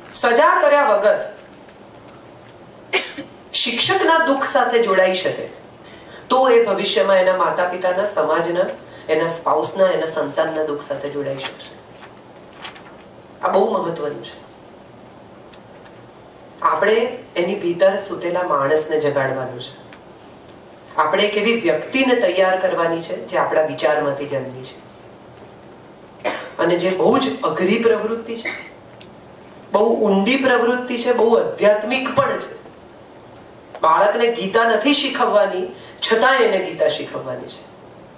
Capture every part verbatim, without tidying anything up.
સજા કર્યા વગર શિક્ષકના દુઃખ સાથે જોડાઈ શકે તો એ ભવિષ્યમાં એના માતા પિતાના, સમાજના, એના સ્પાઉસના, એના સંતાનના દુઃખ સાથે જોડાઈ શકશે. આ બહુ મહત્વનું છે. આપણે એની ભીતર સૂતેલા માણસને જગાડવાનું છે. આપણે એક એવી વ્યક્તિને તૈયાર કરવાની છે જે આપણા વિચારમાંથી જન્મી છે અને જે બહુ જ અઘરી પ્રવૃત્તિ છે, બહુ ઊંડી પ્રવૃત્તિ છે, બહુ આધ્યાત્મિક પણ છે. બાળકને ગીતા નથી શીખવવાની, છતાં એને ગીતા શીખવવાની છે.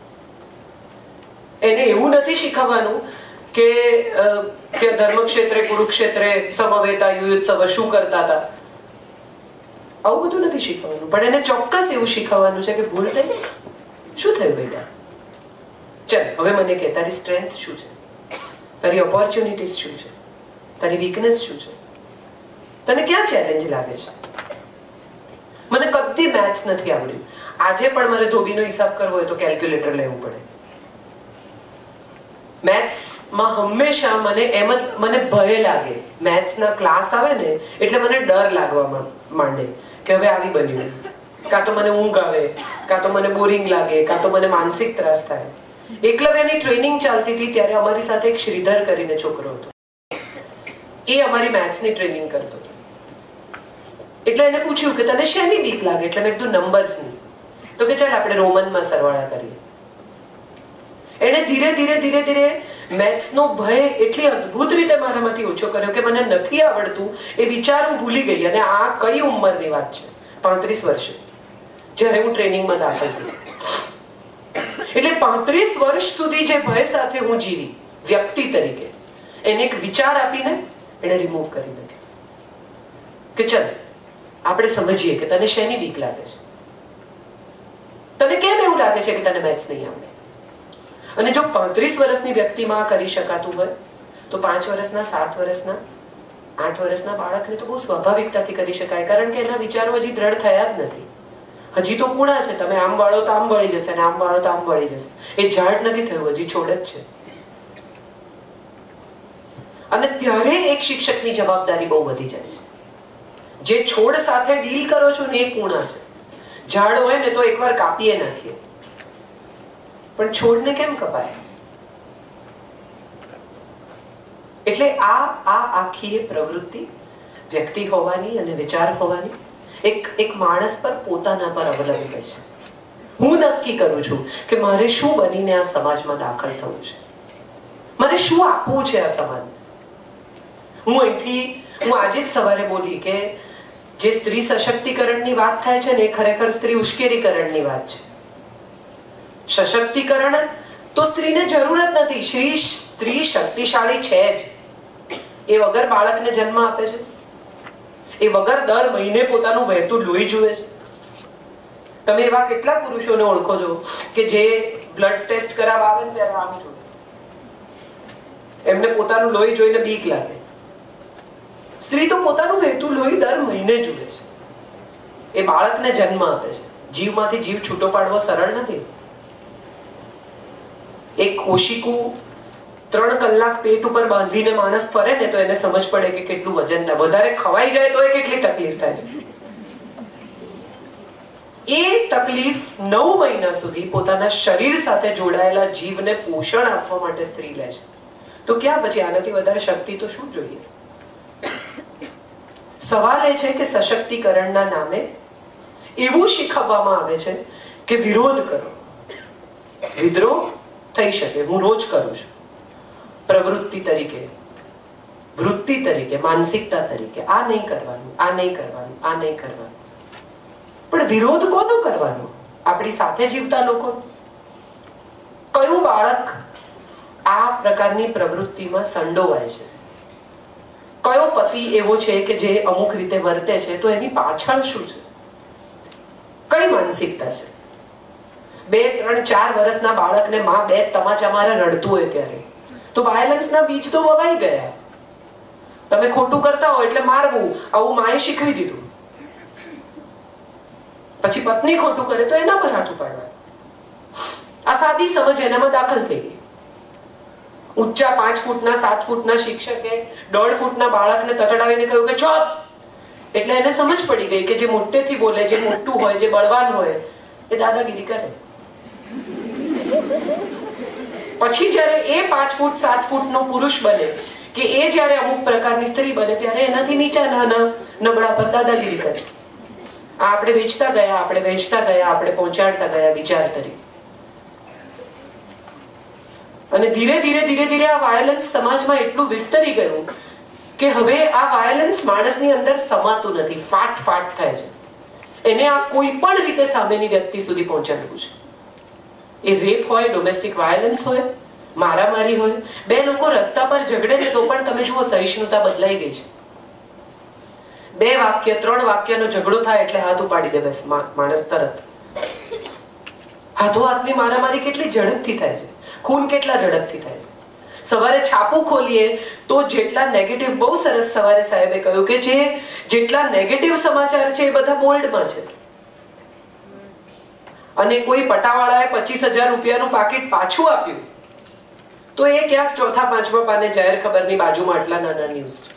એને એવું નથી શીખવવાનું કે કે ધર્મક્ષેત્રે, કુરુક્ષેત્રે, સમવેતા, યુયુત્સવ શું કરતા હતા, આવું બધું નથી શીખવવાનું. પણ એને ચોક્કસ એવું શીખવવાનું છે કે ભૂલ થઈ, શું થયું બેટા, ચાલ હવે મને કે તારી સ્ટ્રેન્થ શું છે, તારી ઓપોર્ચ્યુનિટીઝ શું છે, તારી વીકનેસ શું છે, તને ક્યાં ચેલેન્જ લાગે છે. મને કદી મેથ્સ નથી આવડ્યું, આજે પણ મારે ધોબીનો હિસાબ કરવો હોય તો કેલ્ક્યુલેટર લેવું પડે. મેથ્સમાં હંમેશા મને એમ જ મને ભય લાગે. મેથ્સના ક્લાસ આવે ને એટલે મને ડર લાગવા માંડે કે હવે આવી બન્યું, કાં તો મને ઊંઘ આવે, કાં તો મને બોરિંગ લાગે, કાં તો મને માનસિક ત્રાસ થાય. એકલવ્યની ટ્રેનિંગ ચાલતી હતી ત્યારે અમારી સાથે એક શ્રીધર કરીને છોકરો હતો. એ અમારી મેથ્સની ટ્રેનિંગ કરતો હતો. એટલે એને પૂછ્યું કે તને શેની બીક લાગે? એટલે મેં કીધું નંબર્સની. તો કે ચાલ આપણે રોમનમાં સરવાળા કરીએ. એને ધીરે ધીરે ધીરે ધીરે મેથ્સનો ભય એટલી અદ્ભુત રીતે મારામાંથી ઓછો કર્યો કે મને નથી આવડતું એ વિચાર હું ભૂલી ગઈ. અને આ કઈ ઉંમરની વાત છે? પાંત્રીસ વર્ષે, જ્યારે હું ટ્રેનિંગમાં દાખલ થઈ. એટલે પાંત્રીસ વર્ષ સુધી જે ભય સાથે હું જીવી વ્યક્તિ તરીકે, એને એક વિચાર આપીને એને રિમૂવ કરી નાખ્યો કે ચાલ આપણે સમજીએ કે તને શેની બીક લાગે છે, તને કેમ એવું લાગે છે કે તને મેથ્સ નહીં આવડે. અને જો પાંત્રીસ વર્ષની વ્યક્તિમાં કરી શકાતું હોય તો પાંચ વર્ષના, સાત વર્ષના, આઠ વર્ષના બાળકને તો બહુ સ્વાભાવિકતાથી કરી શકાય. કારણ કે એના વિચારો હજી દ્રઢ થયા જ નથી, હજી તો કુણા છે. તમે આમ વાળો તો આમ વળી જશે, અને આમ વાળો તો આમ વળી જશે. એ ઝાડ નથી થયું, હજી છોડ જ છે. અને ત્યારે એક શિક્ષકની જવાબદારી બહુ વધી જાય છે. જે છોડ સાથે ડીલ કરો છો ને એ કુણા છે. ઝાડ હોય ને તો એકવાર કાપીએ નાખીએ, પણ છોડને કેમ કપાય? એટલે આ આ આખી પ્રવૃત્તિ વ્યક્તિ હોવાની અને વિચાર હોવાની એક એક માણસ પર, પોતાના પર અવલંબે છે. હું નક્કી કરું છું કે મારે શું બનીને આ સમાજમાં દાખલ થવું છે, મારે શું આપવું છે આ સમાજને. હું અહીંથી હું આજે જ સવારે બોલી કે જે સ્ત્રી સશક્તિકરણની વાત થાય છે ને એ ખરેખર સ્ત્રી ઉશ્કેરીકરણની વાત છે. સશક્તિકરણ તો સ્ત્રીને જરૂર જ નથી. શ્રી સ્ત્રી શક્તિશાળી છે જ. એ વગર બાળકને જન્મ આપે છે, એ વગર દર મહિને પોતાનું વહેતું લોહી જુએ છે. તમે એવા કેટલા પુરુષોને ઓળખો છો કે જે બ્લડ ટેસ્ટ કરાવવા આવે ને ત્યારે આમ જુએ, એમને પોતાનું લોહી જોઈને બીક લાગે. સ્ત્રી તો પોતાનું વહેતું લોહી દર મહિને જુએ છે. એ બાળકને જન્મ આપે છે. જીવમાંથી જીવ છૂટો પાડવો સરળ નથી. એક કોશિકું ત્રણ કલાક પેટ ઉપર બાંધીને માણસ ફરે ને તો એને સમજ પડે કે કેટલું વજન ના. વધારે ખવાઈ જાય તો એ કેટલી તકલીફ થાય છે. એ તકલીફ નવ મહિના સુધી પોતાના શરીર સાથે જોડાયેલા જીવને પોષણ આપવા માટે સ્ત્રી લે છે. તો ક્યાં પછી આનાથી વધારે શક્તિ તો શું જોઈએ? સવાલ એ છે કે સશક્તિકરણના નામે એવું શીખવવામાં આવે છે કે વિરોધ કરો, વિદ્રોહ થઈ શકે. હું રોજ કરું છું પ્રવૃત્તિ તરીકે, વૃત્તિ તરીકે, માનસિકતા તરીકે. આ નહીં કરવાનું, આ નહીં કરવાનું, આ નહીં કરવાનું. પણ વિરોધ કોનો કરવાનો? આપણી સાથે જીવતા લોકો. કયું બાળક આ પ્રકારની પ્રવૃત્તિમાં સંડોવાય છે? કયો પતિ એવો છે કે જે અમુક રીતે વર્તે છે? તો એની પાછળ શું છે? કઈ માનસિકતા છે? બે ત્રણ ચાર વર્ષના બાળકને માં બે તમાચા મારે રડતું હોય ત્યારે તો વાયલન્સના બીજ તો વવાઈ ગયા. તમે ખોટું કરતા હો એટલે મારવું, આવું માએ શીખવી દીધું. પછી પત્ની ખોટું કરે તો એના પર હાથ ઉપાડવા. આ સાદી સમજ એનામાં દાખલ થઈ ગઈ. ઊંચા પાંચ ફૂટના સાત ફૂટના શિક્ષકે દોઢ ફૂટના બાળકને તતડાવીને કહ્યું કે ચૂપ. એટલે એને સમજ પડી ગઈ કે જે મોટેથી બોલે, જે મોટું હોય, જે બળવાન હોય, એ દાદાગીરી કરે. પછી જયારે એ પાંચ ફૂટ સાત ફૂટનો પુરુષ બને કે એ જયારે અમુક પ્રકારની સ્ત્રી બને ત્યારે એનાથી નીચા નાના નબળા પર દાદાગીરી કરે. આ આપણે વેચતા ગયા, આપણે વહેંચતા ગયા, આપણે પહોંચાડતા ગયા વિચાર કરી. અને ધીરે ધીરે ધીરે ધીરે આ વાયોલન્સ સમાજમાં એટલું વિસ્તરી ગયું કે હવે આ વાયોલન્સ માણસની અંદર સમાતું નથી, ફાટ ફાટ થાય છે. એને આ કોઈ પણ રીતે સામેની વ્યક્તિ સુધી પહોંચાડવું છે. એ રેપ હોય, ડોમેસ્ટિક વાયોલન્સ હોય, મારામારી હોય, બે લોકો રસ્તા પર ઝઘડે ને તો પણ તમે જુઓ સહિષ્ણુતા બદલાઈ ગઈ છે. બે વાક્ય ત્રણ વાક્યનો ઝઘડો થાય એટલે હાથ ઉપાડી દે બસ માણસ તરત. હાથો હાથની મારામારી કેટલી ઝડપથી થાય છે, ખૂન કેટલા ઝડપથી થાય છે. સવારે છાપું ખોલીએ તો જેટલા નેગેટિવ, બહુ સરસ સવારે સાહેબે કહ્યું કે જે જેટલા નેગેટિવ સમાચાર છે એ બધા બોલ્ડમાં છે. અને કોઈ પટાવાળાએ પચીસ હજાર રૂપિયાનું પાકીટ પાછું આપ્યું તો એ ક્યાંક ચોથા પાંચમા પાને જાહેર ખબરની બાજુમાં આટલા નાના ન્યૂઝ છે.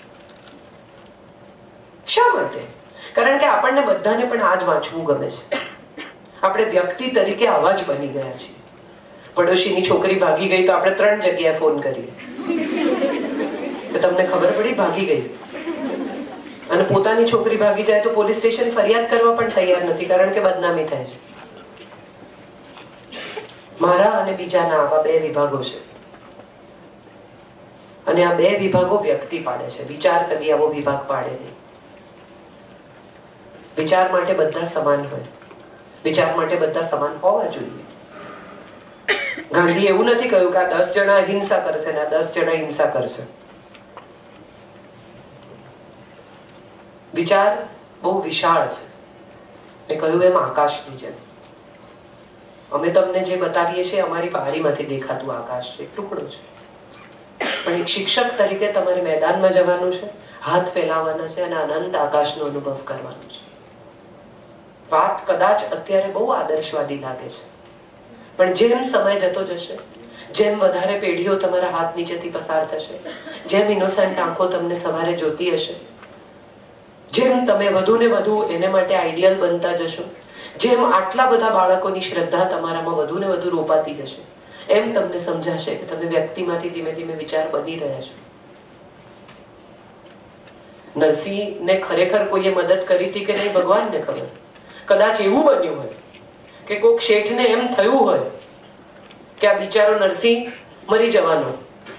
શા માટે? કારણ કે આપણને બધાને પણ આ જ વાંચવું ગમે છે. આપણે વ્યક્તિ તરીકે આવા જ બની ગયા છીએ. પડોશીની છોકરી ભાગી ગઈ તો આપણે ત્રણ જગ્યાએ ફોન કરીએ તો તમને ખબર પડી ભાગી ગઈ. અને પોતાની છોકરી ભાગી જાય તો પોલીસ સ્ટેશન ફરિયાદ કરવા પણ તૈયાર નથી, કારણ કે બદનામી થાય છે. મારા અને બીજાના આવા બે વિભાગો છે. અને આ બે વિભાગો વ્યક્તિ પાડે છે. વિચાર કદી આવો વિભાગ પાડે નહીં. વિચાર માટે બધા સમાન હોય, વિચાર માટે બધા સમાન હોવા જોઈએ. ગાંધી એવું નથી કહ્યું કે આ દસ જણા હિંસા કરશે ને આ દસ જણા હિંસા કરશે. વિચાર બહુ વિશાળ છે. મેં કહ્યું એમ આકાશની જેમ. અમે તમને જે બતાવીએ છીએ અમારી બારીમાંથી દેખાતું આકાશ છે, ટુકડો છે. પણ એક શિક્ષક તરીકે તમારે મેદાનમાં જવાનું છે, હાથ ફેલાવવાના છે અને અનંત આકાશનો અનુભવ કરવાનો છે. વાત કદાચ અત્યારે બહુ આદર્શવાદી લાગે છે, પણ જેમ સમય જતો જશે, જેમ વધારે પેઢીઓ તમારા હાથ નીચેથી પસાર થશે, જેમ ઇનોસન્ટ આંખો તમને સવારે જોતી હશે, જેમ તમે વધુ ને વધુ એને માટે આઈડિયલ બનતા જશો, જેમ આટલા બધા બાળકોની શ્રદ્ધા તમારામાં વધુ ને વધુ રોપાતી જશે, એમ તમને સમજાશે કે તમે વ્યક્તિમાંથી ધીમે ધીમે વિચાર બની રહ્યા છો. નરસિંહને ખરેખર કોઈએ મદદ કરી હતી કે નહીં ભગવાનને ખબર. કદાચ એવું બન્યું હોય કે કોઈક શેઠને એમ થયું હોય કે આ બિચારો નરસિંહ મરી જવાનો,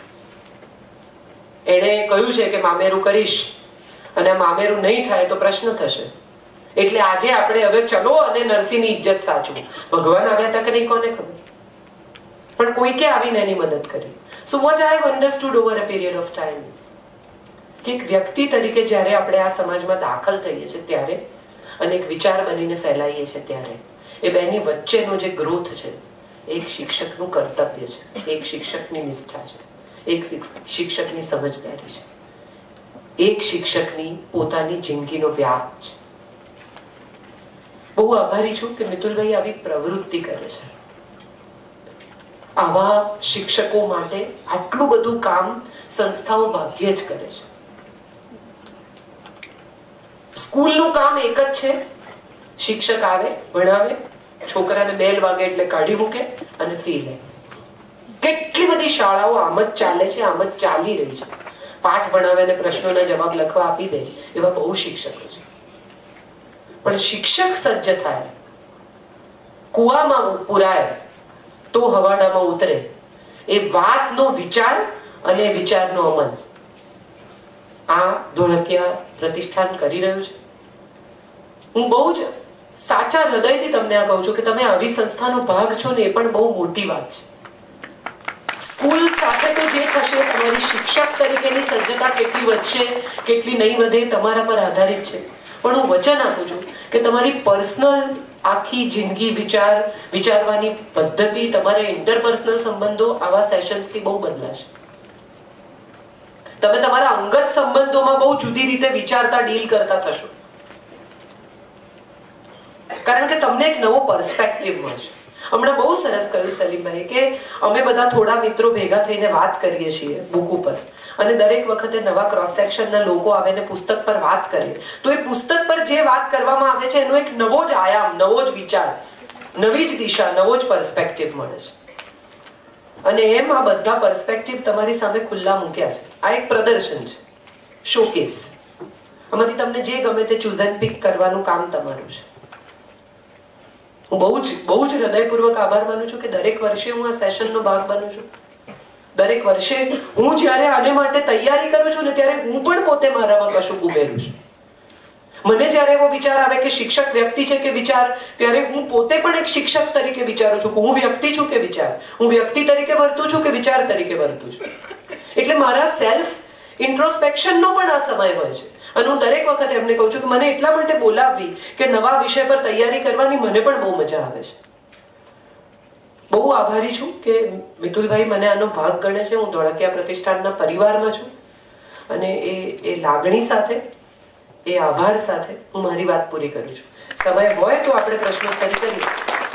એણે કહ્યું છે કે મામેરું કરીશ અને આ મામેરું નહીં થાય તો પ્રશ્ન થશે, એટલે આજે આપણે હવે ચલો અને નરસિંહની ઇજ્જત સાચવું. ભગવાન આવ્યા હતા કે નહીં કોને ખબર, પણ કોઈકે આવીને એની મદદ કરી. So what I have understood over a period of time is કે એક વ્યક્તિ તરીકે જ્યારે આપણે આ સમાજમાં દાખલ થઈએ છીએ ત્યારે અને એક વિચાર બનીને ફેલાઈએ છીએ ત્યારે એ બેની વચ્ચેનો જે ગ્રોથ છે એક શિક્ષકનું કર્તવ્ય છે, એક શિક્ષકની નિષ્ઠા છે, એક શિક્ષકની સમજદારી છે, એક શિક્ષકની પોતાની જિંદગીનો વ્યાપ છે. બહુ આભારી છું કે મિતુલભાઈ આવી પ્રવૃત્તિ કરે છે. આવા શિક્ષકો માટે આટલું બધું કામ સંસ્થાઓ ભાગ્યે જ કરે છે. સ્કૂલનું કામ એક જ છે, શિક્ષક આવે, ભણાવે, છોકરાને બેલ વાગે એટલે કાઢી મૂકે અને ફી લે. કેટલી બધી શાળાઓ આમ જ ચાલે છે, આમ જ ચાલી રહી છે. પાઠ ભણાવે અને પ્રશ્નોના જવાબ લખવા આપી દે એવા બહુ શિક્ષકો છે. પણ શિક્ષક સજ્જ થાય, કુવામાં પુરાય તો હવાડામાં ઉતરે, એ વાતનો વિચાર અને વિચારનો અમલ આ ધોળકિયા પ્રતિષ્ઠાન કરી રહ્યું છે. હું બહુ જ સાચા હૃદયથી તમને આ કહું છું કે તમે આવી સંસ્થાનો ભાગ છો ને એ પણ બહુ મોટી વાત છે. સ્કૂલ સાથે તો જે થશે, તમારી શિક્ષક તરીકેની સજ્જતા કેટલી વધશે કેટલી નહીં વધે તમારા પર આધારિત છે. પણ હું વચન આપું છું કે તમારી પર્સનલ આખી જિંદગી, વિચાર વિચારવાની પદ્ધતિ, તમારા ઇન્ટરપર્સનલ સંબંધો આવા સેશન્સથી બહુ બદલાશે. તમે તમારા અંગત સંબંધોમાં બહુ જુદી રીતે વિચારતા, ડીલ કરતા થશો, કારણ કે તમને એક નવો પર્સપેક્ટિવ મળશે. હમણાં બહુ સરસ કહ્યું સલીમભાઈ કે અમે બધા થોડા મિત્રો ભેગા થઈને વાત કરીએ છીએ બુક ઉપર, અને દરેક વખતે નવા ક્રોસ સેક્શનના લોકો આવે ને પુસ્તક પર વાત કરે, તો એ પુસ્તક પર જે વાત કરવામાં આવે છે એનો એક નવો જ આયામ, નવો જ વિચાર, નવી જ દિશા, નવો જ પર્સપેક્ટિવ મળે છે. અને એમ આ બધા પર્સપેક્ટિવ તમારી સામે ખુલ્લા મૂક્યા છે. આ એક પ્રદર્શન છે, શોકેસ. આમાંથી તમને જે ગમે તે ચૂઝ એન્ડ પિક કરવાનું કામ તમારું છે. હું બહુ જ બહુ જ હૃદયપૂર્વક આભાર માનું છું કે દરેક વર્ષે હું આ સેશનનો ભાગ બનું છું. દરેક વર્ષે હું જ્યારે આને માટે તૈયારી કરું છું ને ત્યારે હું પણ પોતે મારામાં કશું ઉમેરું છું. મને જ્યારે એવો વિચાર આવે કે શિક્ષક વ્યક્તિ છે કે વિચાર, ત્યારે હું પોતે પણ એક શિક્ષક તરીકે વિચારું છું કે હું વ્યક્તિ છું કે વિચાર, હું વ્યક્તિ તરીકે વર્તું છું કે વિચાર તરીકે વર્તું છું. એટલે મારા સેલ્ફ ઇન્ટ્રોસ્પેક્શનનો પણ આ સમય હોય છે. અને હું દરેક વખતે એમને કહું છું કે મને એટલા માટે બોલાવવી કે નવા વિષય પર તૈયારી કરવાની મને પણ બહુ મજા આવે છે. બહુ આભારી છું કે મિતુલભાઈ મને આનો ભાગ ગણે છે. હું ધોળકિયા પ્રતિષ્ઠાનના પરિવારમાં છું, અને એ એ લાગણી સાથે, એ આભાર સાથે હું મારી વાત પૂરી કરું છું. સમય હોય તો આપણે પ્રશ્નોત્તરી કરીએ.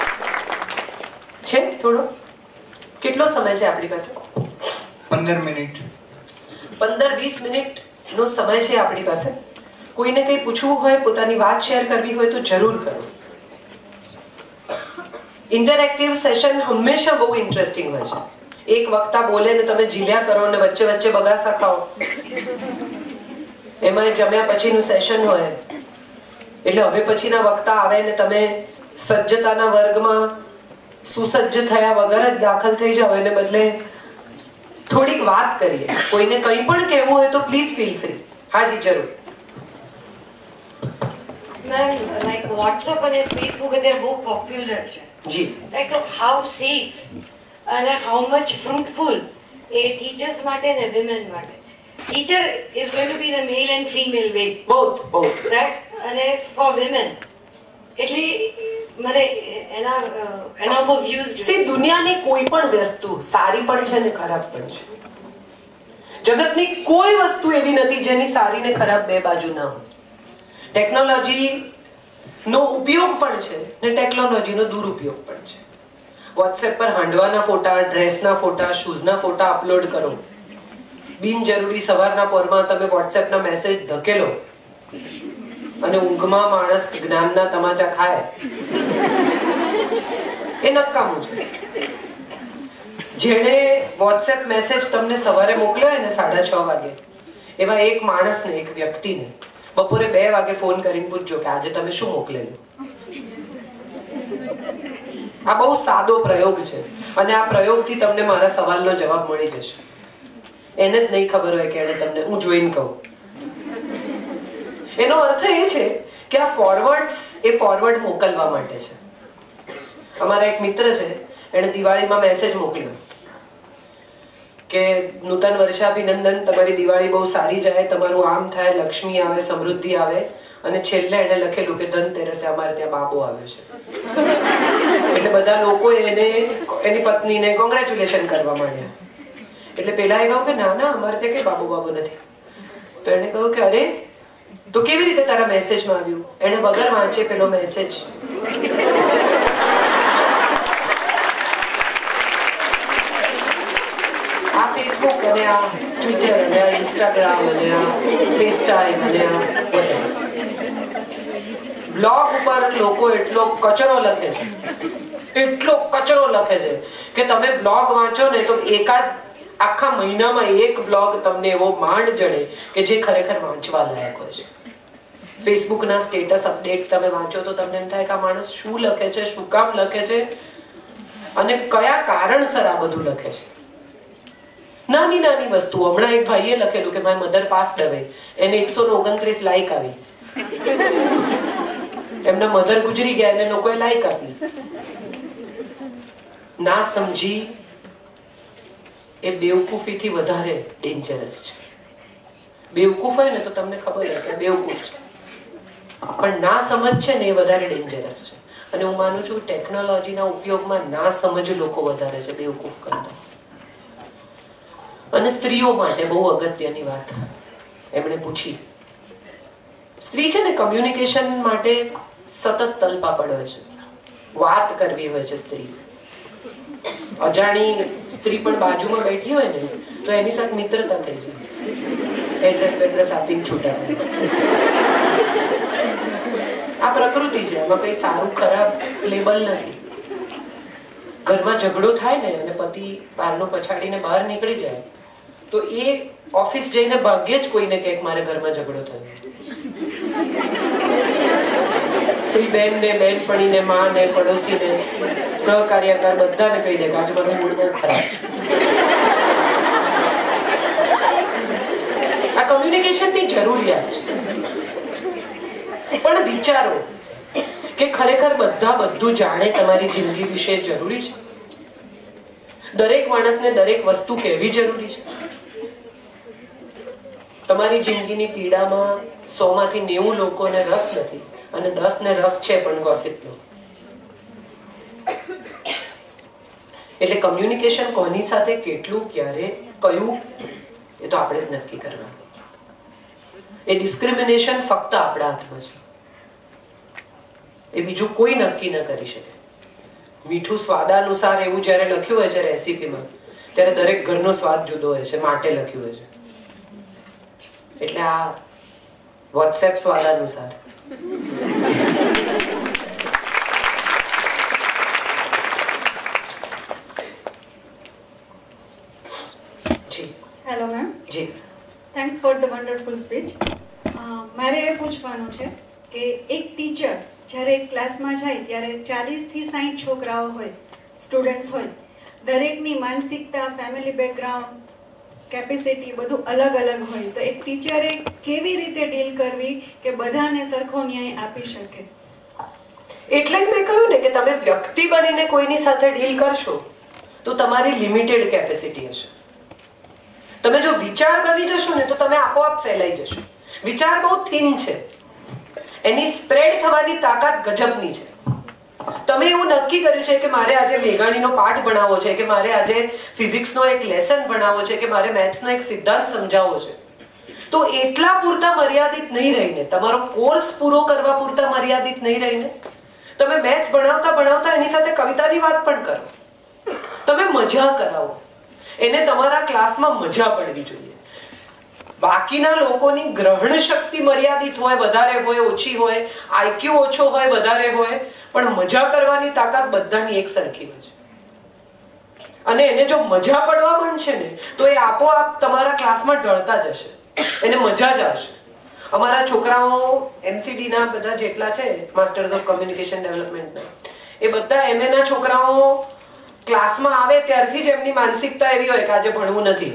છે થોડો? કેટલો સમય છે આપણી પાસે? પંદર મિનિટ. પંદર વીસ મિનિટ નો સમય છે આપણી પાસે. કોઈને કંઈ પૂછવું હોય, પોતાની વાત શેર કરવી હોય તો જરૂર કરો. ઇન્ટરેક્ટિવ સેશન હંમેશા બહુ ઇન્ટરેસ્ટિંગ હોય છે. એક વક્તા બોલે ને તમે ઝીલ્યા કરો ને વચ્ચે વચ્ચે બગાસા ખાઓ. એમાં જમ્યા પછીનું સેશન હોય એટલે હવે પછીના વક્તા આવે ને તમે સજ્જતાના વર્ગમાં સુસજ્જ થયા વગર જ દાખલ થઈ જાવ, એને બદલે થોડીક વાત કરીએ. કોઈને કંઈ પણ કહેવું હોય તો પ્લીઝ ફીલ ફ્રી. હાજી જરૂર. મેમ, લાઈક વોટ્સએપ અને ફેસબુક અત્યારે બહુ પોપ્યુલર છે. જી. લાઈક હાઉ સેફ અને હાઉ મચ ફ્રૂટફુલ એ ટીચર્સ માટે ને વિમેન માટે. Teacher is going to be the male and female way. Both both right. અને ફોર વિમેન એટલે મને એના એના ઉપર વ્યૂઝ સી દુનિયાની કોઈ પણ વસ્તુ સારી પણ છે ને ખરાબ પણ છે. જગતની કોઈ વસ્તુ એવી નથી જેની સારી ને ખરાબ બે બાજુ ના હોય. ટેકનોલોજી નો ઉપયોગ પણ છે ને ટેકનોલોજીનો દુરુપયોગ પણ છે. વોટ્સએપ પર હાંડવાના ફોટા, ડ્રેસના ફોટા, શૂઝના ફોટા અપલોડ કરો. બિનજરૂરી સવારના પોરમાં તમે વોટ્સએપના મેસેજ ધકેલો અને ઊંઘમાં માણસ જ્ઞાનના તમાચા ખાય, એ નકામું છે. જેણે વોટ્સએપ મેસેજ તમને સવારે મોકલ્યો હોય ને સાડા છ વાગે, એવા એક માણસને, એક વ્યક્તિને બપોરે બે વાગે ફોન કરીને પૂછજો કે આજે તમે શું મોકલેલું. આ બહુ સાદો પ્રયોગ છે અને આ પ્રયોગથી તમને મારા સવાલનો જવાબ મળી જશે. એને જ નહીં ખબર હોય કે એને તમને, હું જોઈને કહું. એનો અર્થ એ છે કે આ ફોરવર્ડ્સ એ ફોરવર્ડ મોકલવા માટે છે. અમારા એક મિત્ર છે, એને દિવાળીમાં મેસેજ મોકલ્યો કે નૂતન વર્ષાભિનંદન, તમારી દિવાળી બહુ સારી જાય, તમારું આમ થાય, લક્ષ્મી આવે, સમૃદ્ધિ આવે, અને છેલ્લે એને લખેલું કે ધનતેરસે અમારે ત્યાં બાબો આવ્યો છે. એટલે બધા લોકો એને, એની પત્નીને કોંગ્રેચ્યુલેશન કરવા માંડ્યા. એટલે પેલા એ કહ્યું કે ના ના અમારે ત્યાં કઈ બાબો બાબો નથી. તો એને કહ્યું કે અરે તો કેવી રીતે તારા મેસેજમાં આવ્યું? એને વગર વાંચે પેલો મેસેજ આ ફેસબુક અને આ ટ્વિટર અને આ ઇન્સ્ટાગ્રામ અને આ ફેસટાઈમ અને આ બ્લોગ ઉપર લોકો એટલો કચરો લખે છે, એટલો કચરો લખે છે કે તમે બ્લોગ વાંચો ને તો એકાદ આખા મહિનામાં એક બ્લોગ તમને એવો માંડ જડે કે જે ખરેખર વાંચવા લાયક હોય છે. ફેસબુકના સ્ટેટસ અપડેટ તમે વાંચો તો તમને એમ થાય કે આ માણસ શું લખે છે, શું કામ લખે છે અને કયા કારણસર આ બધું લખે છે. નાની નાની વસ્તુ. હમણાં એક ભાઈએ લખેલું કે માય મધર પાસ્ડ અવે, એને એકસો ઓગણત્રીસ લાઈક આવી. એમના મધર ગુજરી ગયા એને લોકોએ લાઈક આપી. ના સમજી એ બેવકૂફીથી વધારે ડેન્જરસ છે. બેવકૂફ હોય ને તો તમને ખબર હોય કે બેવકૂફ છે, પણ ના સમજ છે ને એ વધારે ડેન્જરસ છે. અને હું માનું છું ટેકનોલોજીના ઉપયોગમાં ના સમજ લોકો વધારે છે બેવકૂફ કરતા. અને સ્ત્રીઓ માટે બહુ અગત્યની વાત એમણે પૂછી. સ્ત્રી છે ને કમ્યુનિકેશન માટે સતત તલપાપડ હોય છે. વાત કરવી હોય છે સ્ત્રી, અજાણી સ્ત્રી પણ બાજુમાં બેઠી હોય ને તો એની સાથે મિત્રતા થઈ જાય, એડ્રેસ બેડ્રેસ આપીને છૂટા પડે. આ પ્રકૃતિ છે, આમાં કઈ સારું ખરાબ લેબલ નથી. ઘરમાં ઝઘડો થાય ને અને પતિ બહારનો પછાડીને બહાર નીકળી જાય તો એ ઓફિસ જઈને ભાગ્યે જ કોઈને ક્યાંક મારે ઘરમાં ઝઘડો થયો. સ્ત્રી બેન ને બેનપણીને માં ને પડોશીને સહકાર્યકાર બધાને કહી દે કે આજે મારું મૂડ બહુ ખરાબ છે. આ કમ્યુનિકેશનની જરૂરિયાત છે. પણ વિચારો કે ખરેખર બધા બધું જાણે તમારી જિંદગી વિશે જરૂરી છે? દરેક માણસને દરેક વસ્તુ કહેવી જરૂરી છે? તમારી જિંદગીની પીડામાં સો માંથી નેવું લોકોને રસ નથી અને દસ ને રસ છે પણ ગોસિપનો. એટલે કમ્યુનિકેશન કોની સાથે કેટલું ક્યારે કયું એ તો આપણે જ નક્કી કરવાનું. એ ડિસ્ક્રિમિનેશન ફક્ત આપણા હાથમાં છે, એ બીજું કોઈ નક્કી ન કરી શકે. મીઠું સ્વાદાનુસાર એવું જ્યારે લખ્યું હોય છે રેસીપીમાં ત્યારે દરેક ઘરનો સ્વાદ જુદો હોય છે, માટે લખ્યું હોય છે. એટલે આ વોટ્સએપ સ્વાદાનુસાર. જી હેલો મેમ. જી thanks for the wonderful speech. મારે એ પૂછવાનું છે કે એક ટીચર જ્યારે એક ક્લાસમાં જાય ત્યારે ચાલીસથી સાઠ છોકરાઓ હોય, સ્ટુડન્ટ્સ હોય, દરેકની માનસિકતા, ફેમિલી બેકગ્રાઉન્ડ, કેપેસિટી બધું અલગ અલગ હોય, તો એક ટીચરે કેવી રીતે ડીલ કરવી કે બધાને સરખો ન્યાય આપી શકે? એટલે જ મેં કહ્યું ને કે તમે વ્યક્તિ બનીને કોઈની સાથે ડીલ કરશો તો તમારી લિમિટેડ કેપેસિટી હશે. તમે જો વિચાર બની જશો ને તો તમે આપોઆપ ફેલાઈ જશો. વિચાર બહુ થીન છે, એની સ્પ્રેડ થવાની તાકાત ગજબની છે. તમે એવું નક્કી કર્યું છે કે મારે આજે મેઘાણીનો પાઠ ભણાવવો છે, કે મારે આજે ફિઝિક્સનો એક લેસન ભણાવવો છે, કે મારે મેથ્સનો એક સિદ્ધાંત સમજાવવો છે, તો એટલા પૂરતા મર્યાદિત નહીં રહીને, તમારો કોર્સ પૂરો કરવા પૂરતા મર્યાદિત નહીં રહીને તમે મેથ્સ ભણાવતા ભણાવતા એની સાથે કવિતાની વાત પણ કરો. તમે મજા કરાવો એને. તમારા ક્લાસમાં મજા પડવી જોઈએ. બાકીના લોકોની ગ્રહણ શક્તિ મર્યાદિત હોય, વધારે હોય, ઓછી હોય, આઈક્યુ ઓછો હોય, વધારે હોય, પણ મજા કરવાની તાકાત બધાની એક સરખી હોય છે. અને એને જો મજા પડવા માંડશે ને તો એ આપોઆપ તમારા ક્લાસમાં ઢળતા જશે, એને મજા જ આવશે. અમારા છોકરાઓ એમસીડી ના બધા જેટલા છે, માસ્ટર્સ ઓફ કમ્યુનિકેશન ડેવલપમેન્ટના, એ બધા એમએ ના છોકરાઓ ક્લાસમાં આવે ત્યારથી જ એમની માનસિકતા એવી હોય કે આજે ભણવું નથી.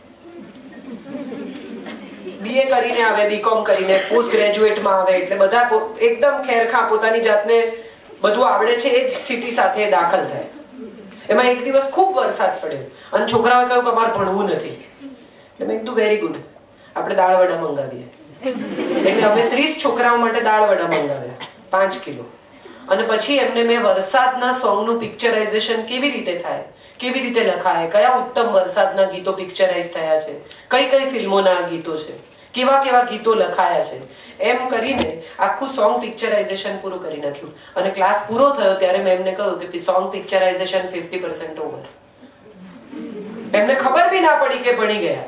બીએ કરીને આવે, બીકોમ કરીને, પોસ્ટ ગ્રેજ્યુએટમાં આવે એટલે બધા એકદમ ખેરખા પોતાની જાતને બધું આવડે છે એ જ સ્થિતિ સાથે દાખલ થાય. એમાં એક દિવસ ખૂબ વરસાદ પડ્યો અને છોકરાઓએ કહ્યું કે અમારે ભણવું નથી. એટલે મેં કીધું વેરી ગુડ, આપણે દાળ વડા મંગાવીએ. એટલે અમે ત્રીસ છોકરાઓ માટે દાળ વડા મંગાવ્યા, પાંચ કિલો. અને પછી એમને મેં વરસાદના સોંગનું પિક્ચરાઇઝેશન કેવી રીતે થાય, કેવી રીતે લખાય, કયા ઉત્તમ વરસાદના ગીતો પિક્ચરાઇઝ થયા છે, કઈ કઈ ફિલ્મોના ગીતો છે, કેવા કેવા ગીતો લખાયા છે, એમ કરીને આખું સોંગ પિક્ચરાઇઝેશન પૂરું કરી નાખ્યું. અને ક્લાસ પૂરો થયો ત્યારે મેં એમને કહ્યું કે song picturization fifty percent over. એમને ખબર બી ના પડી કે ભણી ગયા.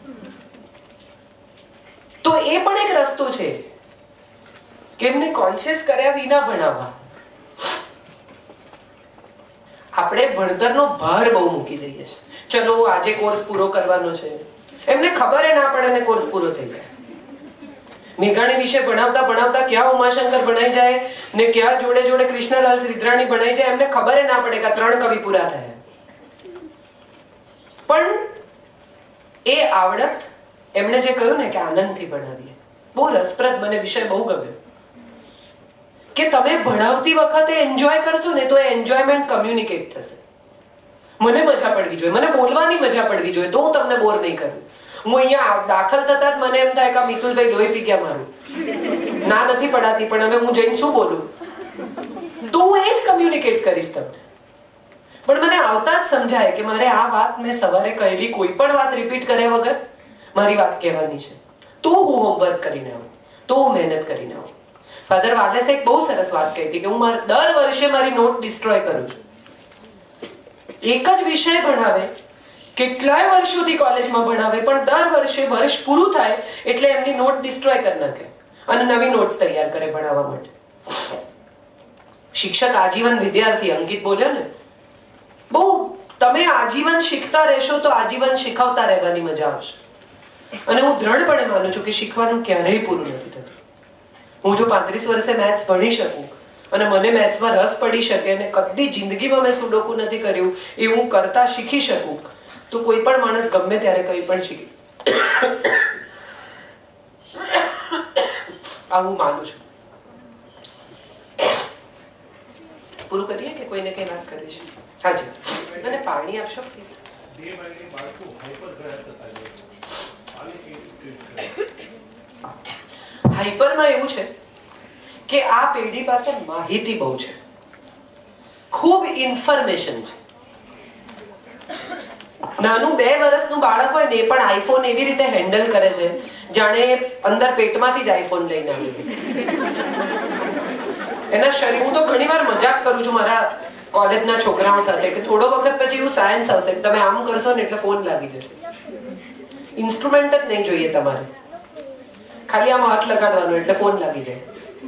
તો એ પણ એક રસ્તો છે કે એમને કોન્શિયસ કર્યા વિના ભણાવવા. આપણે ભણતરનો ભાર બહુ મૂકી દઈએ છીએ. ચલો આજે કોર્સ પૂરો કરવાનો છે, એમને ખબર ના પડે ને કોર્સ પૂરો થઈ જાય. મેઘાણી વિશે ભણાવતા ભણાવતા ક્યાં ઉમાશંકર ભણાઈ જાય ને ક્યાં જોડે જોડે કૃષ્ણલાલ શ્રીધરાણી ભણાઈ જાય, એમને ખબર ના પડે કે ત્રણ કવિ પૂરા થયા. પણ એ આવડત એમણે જે કહ્યું ને કે આનંદથી ભણાવીએ, બહુ રસપ્રદ, મને વિષય બહુ ગમ્યો. કે તમે ભણાવતી વખતે એન્જોય કરશો ને તો એ એન્જોયમેન્ટ કમ્યુનિકેટ થશે. મને મજા પડવી જોઈએ, મને બોલવાની મજા પડવી જોઈએ, તો હું તમને બોર નહીં કરું. હું અહીંયા દાખલ થતા જ મને એમ થાય કે મિતુલભાઈ લોહી પી ગયા મારું, ના નથી પડાતી, પણ હવે હું જઈને શું બોલું, તો હું એ જ કમ્યુનિકેટ કરીશ તમને. પણ મને આવતા જ સમજાય કે મારે આ વાત મેં સવારે કહેલી કોઈ પણ વાત રિપીટ કર્યા વગર મારી વાત કહેવાની છે, તો હું હોમવર્ક કરીને આવું, તો હું મહેનત કરીને આવું. ફાધર વાલેસે એક બહુ સરસ વાત કહી હતી કે હું મારે દર વર્ષે મારી નોટ ડિસ્ટ્રોય કરું છું. એક જ વિષય ભણાવે, કેટલાય વર્ષોથી કોલેજમાં ભણાવે, પણ દર વર્ષે વર્ષ પૂરું થાય એટલે એમની નોટ ડિસ્ટ્રોય કરી નાખે અને નવી નોટ્સ તૈયાર કરે ભણાવવા માટે. શિક્ષક આજીવન વિદ્યાર્થી, અંકિત બોલ્યો ને, બહુ તમે આજીવન શીખતા રહેશો તો આજીવન શીખવતા રહેવાની મજા આવશે. અને હું દ્રઢપણે માનું છું કે શીખવાનું ક્યારેય પૂરું નથી થતું. હું જો પાંત્રીસ વર્ષે મેથ્સ ભણી શકું અને મને મેથ્સમાં રસ પડી શકે અને કદી જિંદગીમાં મેં સુડોકુ નથી કર્યું એ હું કરતા શીખી શકું તો કોઈ પણ માણસ ગમે ત્યારે કંઈ પણ શીખી. આ હું માનું છું. પૂરું કરીએ કે કોઈને કઈ વાત કરવી છે? હાજી, મને પાણી આપશો પ્લીઝ. હાઈપરમાં એવું છે કે આ પેઢી પાસે માહિતી બહુ છે, ખૂબ ઇન્ફોર્મેશન છે. નાનું બે વર્ષનું બાળક હોય ને એ પણ આઈફોન એવી રીતે હેન્ડલ કરે છે જાણે અંદર પેટમાંથી જ આઈફોન લઈને આવી. એના શરીર, હું તો ઘણી વાર મજાક કરું છું મારા કોલેજના છોકરાઓ સાથે કે થોડો વખત પછી એવું સાયન્સ આવશે, તમે આમ કરશો ને એટલે ફોન લાગી જશે. ઇન્સ્ટ્રુમેન્ટ જ નહીં જોઈએ તમારે, ખાલી આમ હાથ લગાડવાનો એટલે ફોન લાગી જાય.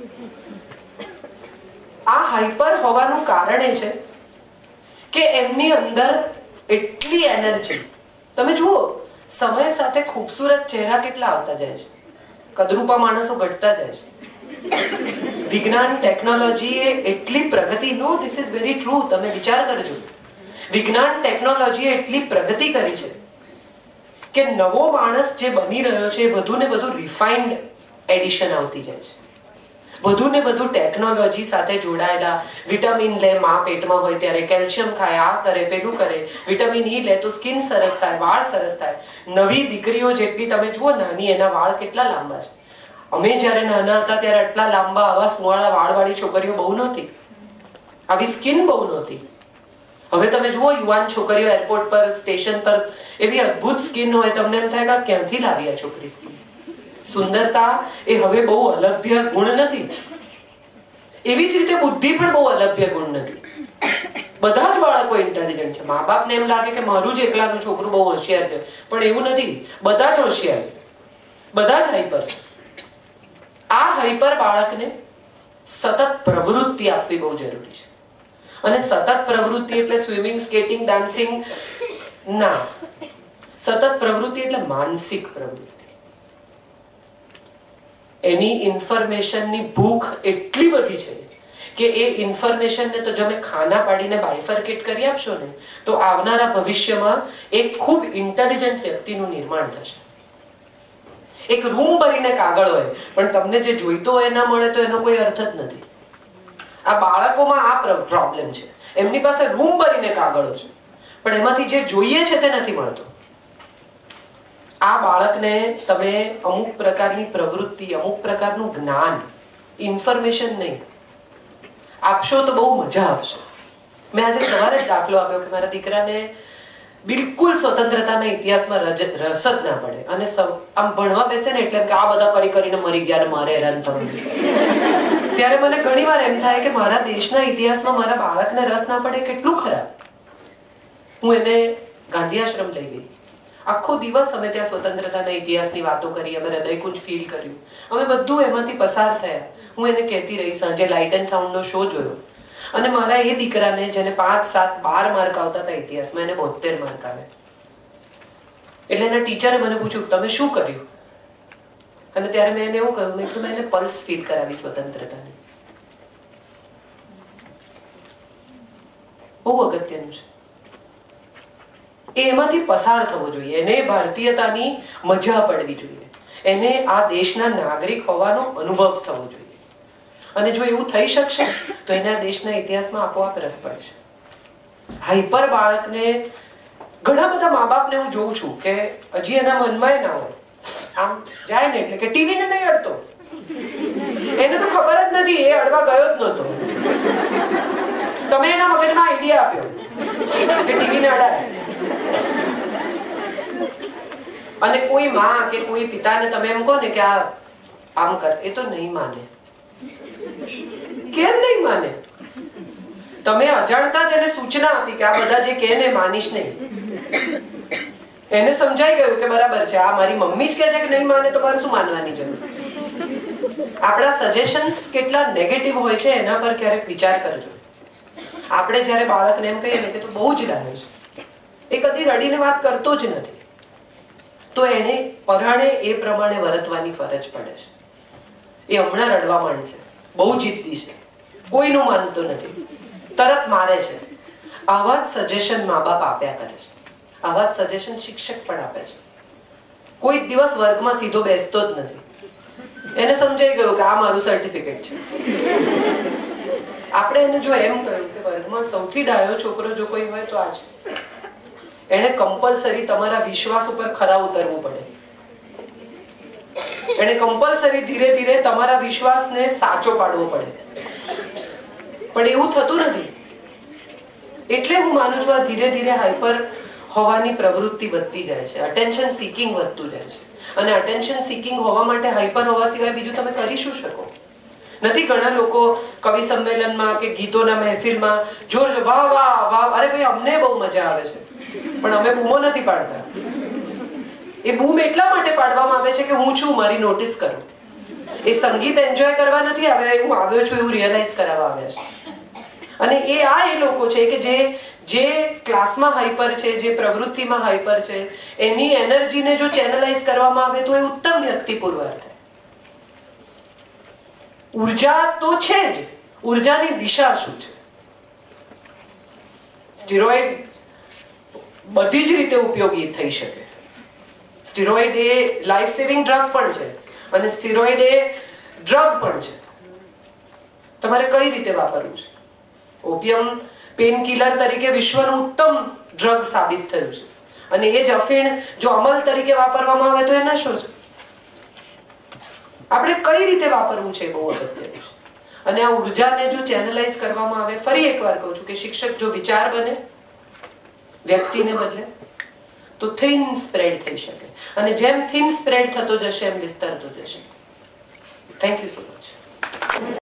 આ હાઈપર હોવાનું કારણ એ છે કે એમની અંદર એટલી એનર્જી. તમે જુઓ, સમય સાથે ખૂબસૂરત ચહેરા કેટલા આવતા જાય છે, કદરૂપા માણસો ઘટતા જાય છે. વિજ્ઞાન ટેકનોલોજી એ એટલી પ્રગતિ, no this is very true, તમે વિચાર કરજો. વિજ્ઞાન ટેકનોલોજીએ એટલી પ્રગતિ કરી છે કે નવો માણસ જે બની રહ્યો છે વધુ ને વધુ રિફાઇન્ડ એડિશન આવતી જાય છે. વધુ ને વધુ ટેકનોલોજી સાથે જોડાયેલા, વિટામિન લે માં પેટમાં હોય ત્યારે, કેલ્શિયમ ખાય, આ કરે પેલું કરે, વિટામિન ઈ લે તો સ્કિન સરસ થાય, વાળ સરસ થાય. નવી દીકરીઓ જેટલી તમે જુઓ નાની, એના વાળ કેટલા લાંબા છે. અમે જયારે નાના હતા ત્યારે આટલા લાંબા આવા સુવાળા વાળવાળી છોકરીઓ બહુ નહોતી, આવી સ્કિન બહુ નહોતી. હવે તમે જુઓ યુવાન છોકરીઓ એરપોર્ટ પર, સ્ટેશન પર એવી અદ્ભુત સ્કિન હોય, તમને એમ થાય કે ક્યાંથી લાવી આ છોકરી સ્કિન. સુંદરતા એ હવે બહુ અલભ્ય ગુણ નથી. એવી જ રીતે બુદ્ધિ પણ બહુ અલભ્ય ગુણ નથી. બધા જ બાળકો ઇન્ટેલિજન્ટ છે. મા બાપને એમ લાગે કે મારું જ એકલાનું છોકરું બહુ હોશિયાર છે, પણ એવું નથી. બધા જ હોશિયાર છે, બધા જ હાઈપર છે. આ હાઈપર બાળકને સતત પ્રવૃત્તિ આપવી બહુ જરૂરી છે. અને સતત પ્રવૃત્તિ એટલે સ્વિમિંગ, સ્કેટિંગ, ડાન્સિંગ ના. સતત પ્રવૃત્તિ એટલે માનસિક પ્રવૃત્તિ. એની ઇન્ફોર્મેશનની ભૂખ એટલી બધી છે કે એ ઇન્ફોર્મેશનને તો તમે ખાના પાડીને બાયફર્કેટ કરી આપશો ને તો આવનારા ભવિષ્યમાં એક ખૂબ ઇન્ટેલિજન્ટ વ્યક્તિનું નિર્માણ થશે. એક રૂમ ભરીને કાગળ હોય પણ તમને જે જોઈતો હોય ના મળે તો એનો કોઈ અર્થ જ નથી. આ બાળકોમાં આ પ્રોબ્લેમ છે. એમની પાસે રૂમ ભરીને કાગળો છે પણ એમાંથી જે જોઈએ છે તે નથી મળતો. આ બાળકને તમે અમુક પ્રકારની પ્રવૃત્તિ, અમુક પ્રકારનું જ્ઞાન, ઇન્ફોર્મેશન નહીં આપશો તો બહુ મજા આવશે. મેં આજે સવારે જ દાખલો આપ્યો કે મારા દીકરાને બિલકુલ સ્વતંત્રતાના ઇતિહાસમાં રસ જ ના પડે અને આમ ભણવા બેસે ને એટલે કે આ બધા કરી કરીને મરી ગયા ને મારે હેરાન થવું. ત્યારે મને ઘણી વાર એમ થાય કે મારા દેશના ઇતિહાસમાં મારા બાળકને રસ ના પડે કેટલું ખરાબ. હું એને ગાંધી આશ્રમ લઈ ગઈ. આખો દિવસ અમે ત્યાં સ્વતંત્રતાના ઇતિહાસની વાતો કરી, અમે હૃદયકુંજ ફીલ કર્યું, અમે બધું એમાંથી પસાર થયા. હું એને કહેતી રહી, સાંજે લાઇટ એન્ડ સાઉન્ડનો શો જોયો અને મારા એ દીકરાને જેને પાંચ સાત બાર માર્ક આવતા હતા ઇતિહાસમાં, એને બોતેર માર્ક આવે. એટલે એના ટીચરે મને પૂછ્યું તમે શું કર્યું? અને ત્યારે મેં એને એવું કહ્યું, મેં કીધું મેં એને પલ્સ ફીલ કરાવી સ્વતંત્રતાની. બહુ અગત્યનું છે. એ એમાંથી પસાર થવો જોઈએ. એને ભારતીયતાની મજા પડવી જોઈએ. એને આ દેશના નાગરિક હોવાનો અનુભવ થવો જોઈએ. અને જો એવું થઈ શકશે તો એના દેશના ઇતિહાસમાં આપોઆપ રસ પડશે. હાઈપર બાળકને ઘણા બધા મા બાપને હું જોઉં છું કે હજી એના મનમાં ના હોય, આમ જાય ને એટલે કે ટીવી ને નહીં અડતો. એને તો ખબર જ નથી, એ અડવા ગયો જ નહોતો. તમે એના મગજમાં આઈડિયા આપ્યો કે ટીવી ને અડાય. અને કોઈ માં કે કોઈ પિતાને તમે એમ કહો ને કે આ આમ કર, એ તો નહીં માને. કેમ નહીં માને? તમે અજાણતા જ એને સૂચના આપી કે આ બધા જે કહે ને માનીશ નહીં. એને સમજાઈ ગયું કે બરાબર છે, આ મારી મમ્મી જ કહે છે કે નહીં માને તો મારે શું માનવાની જરૂર? આપણા સજેશન્સ કેટલા નેગેટિવ હોય છે એના પર ક્યારેક વિચાર કરજો. આપણે જ્યારે બાળકને એમ કહીએ ને કે તું બહુ જ ડાયો છે, એ કદી રડીને વાત કરતો જ નથી, તો એને પરાણે એ પ્રમાણે વર્તવાની ફરજ પડે છે. એ હમણાં રડવા માંડે છે, બહુ જિદ્દી છે, કોઈનું માનતો નથી, તરત મારે છે. આવા જ સજેશન મા બાપ આપ્યા કરે છે, આવા જ સજેશન શિક્ષક પણ આપે છે. કોઈ દિવસ વર્ગમાં સીધો બેસતો જ નથી. એને સમજાઈ ગયું કે આ મારું સર્ટિફિકેટ છે. આપણે એને જો એમ કહ્યું કે વર્ગમાં સૌથી ડાયો છોકરો જો કોઈ હોય તો આ છે, એને કમ્પલસરી તમારા વિશ્વાસ ઉપર ખરા ઉતરવું પડે. એને કમ્પલસરી ધીરે ધીરે તમારા વિશ્વાસને સાચો પાડવો પડે. પણ એવું થતું નથી. એટલે હું માનું છું આ ધીરે ધીરે હાઈપર હોવાની પ્રવૃત્તિ વધતી જાય છે, અટેન્શન સીકિંગ વધતું જાય છે. અને અટેન્શન સીકિંગ હોવા માટે હાઈપર હોવા સિવાય બીજું તમે કરી શું શકો? નથી ઘણા લોકો કવિ સંમેલનમાં કે ગીતોના મહેફિલમાં જોર વાહ વાહ વાહ, અરે ભાઈ અમને બહુ મજા આવે છે, પણ અમે બૂમો નથી પાડતા. એ બૂમ એટલા માટે પાડવામાં આવે છે કે હું છું, મારી નોટિસ કરો. એ સંગીત એન્જોય કરવા નથી આવ્યા, હું આવ્યો છું એવું રિયલાઇઝ કરાવવા આવ્યા છે. અને એ આ એ લોકો છે કે જે જે ક્લાસમાં હાઈપર છે, જે પ્રવૃત્તિમાં હાઈપર છે, એની એનર્જીને જો ચેનલાઇઝ કરવામાં આવે તો એ ઉત્તમ વ્યક્તિ પુરવાર થાય. ઉર્જા તો છે જ, ઉર્જાની દિશા શું છે? સ્ટીરોઇડ બધી જ રીતે ઉપયોગી થઈ શકે. સ્ટીરોઇડ એ લાઈફ સેવિંગ ડ્રગ પણ છે અને સ્ટીરોઇડ એ ડ્રગ પણ છે. તમારે કઈ રીતે વાપરવું છે? ઓપિયમ પેન કિલર તરીકે વિશ્વનું ઉત્તમ ડ્રગ સાબિત થયું છે, અને એ જ અફીણ જો અમલ તરીકે વાપરવામાં આવે તો એ નશો છે. આપણે કઈ રીતે વાપરવું છે બહુ અગત્યનું છે. અને આ ઉર્જાને જો ચેનલાઇઝ કરવામાં આવે, ફરી એકવાર કહું છું કે શિક્ષક જો વિચાર બને વ્યક્તિને બદલે તો થિન સ્પ્રેડ થઈ શકે, અને જેમ થિન સ્પ્રેડ થતો જશે એમ વિસ્તરતો જશે. Thank you so much.